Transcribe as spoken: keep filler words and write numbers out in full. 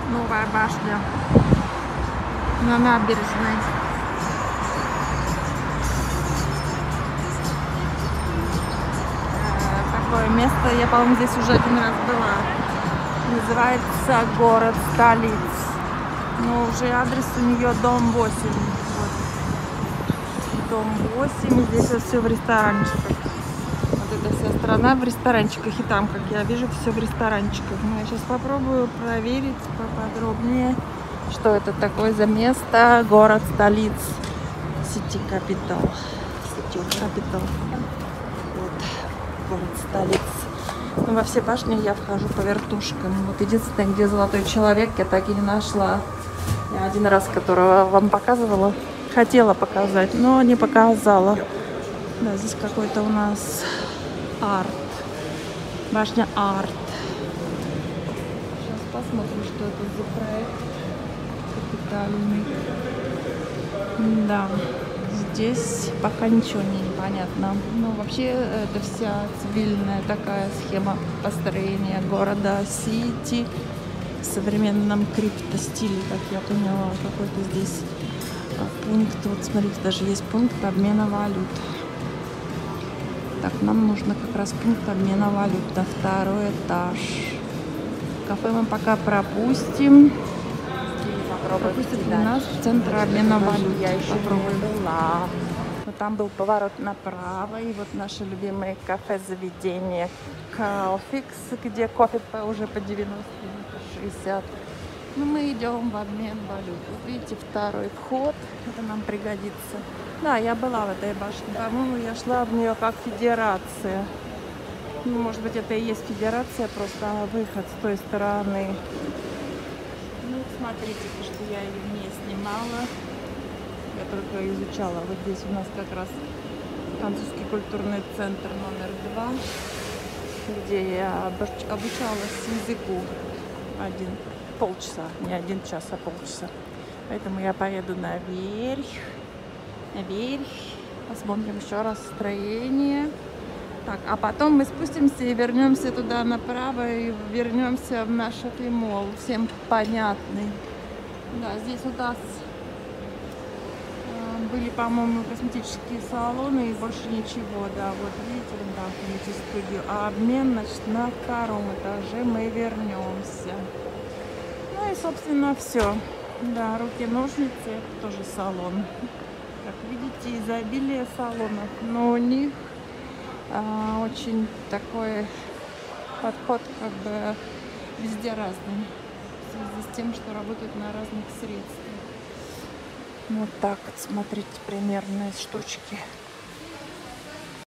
Новая башня на набережной. Такое место, я, по-моему, здесь уже один раз была. Называется город столиц. Но уже адрес у нее дом восемь. Вот. Дом восемь. И здесь вот все в ресторанчиках. Вот эта вся страна в ресторанчиках. И там, как я вижу, все в ресторанчиках. Но я сейчас попробую проверить поподробнее, что это такое за место. Город столиц. City Capital. City Capital. Вот. Город столиц. Но во все башни я вхожу по вертушкам. Вот единственное, где золотой человек, я так и не нашла. Я один раз, которого вам показывала, хотела показать, но не показала. Да, здесь какой-то у нас арт. Башня арт. Сейчас посмотрим, что это за проект капитальный. Да, здесь пока ничего не непонятно. Но вообще это вся цивильная такая схема построения города Сити в современном криптостиле, как я поняла. Какой-то здесь пункт. Вот смотрите, даже есть пункт обмена валют. Так, нам нужно как раз пункт обмена валют на второй этаж. Кафе мы пока пропустим. Пропустят ли нас в центр обмена валют? Я еще попробуем. Вот там был поворот направо, и вот наше любимое кафе-заведение Калфикс, где кофе по, уже по девяносто, по шестьдесят. Но мы идем в обмен валют. Вот видите, второй вход, это нам пригодится. Да, я была в этой башне, по-моему, я шла в нее как федерация. Ну, может быть, это и есть федерация, просто выход с той стороны. Ну, смотрите, что я ее не снимала. Я только изучала. Вот здесь у нас как раз французский культурный центр номер два, где я обучалась языку один полчаса, не один час, а полчаса. Поэтому я поеду наверх, наверх, посмотрим еще раз строение. Так, а потом мы спустимся и вернемся туда направо и вернемся в наш шоппинг-молл, всем понятный. Да, здесь у нас были, по-моему, косметические салоны и больше ничего. Да, вот видите, да, видите студию. А обмен, значит, на втором этаже мы вернемся. Ну и, собственно, все. Да, руки-ножницы, это тоже салон. Как видите, изобилие салонов. Но у них а, очень такой подход, как бы, везде разный. В связи с тем, что работают на разных средствах. Вот так вот, смотрите, примерные штучки.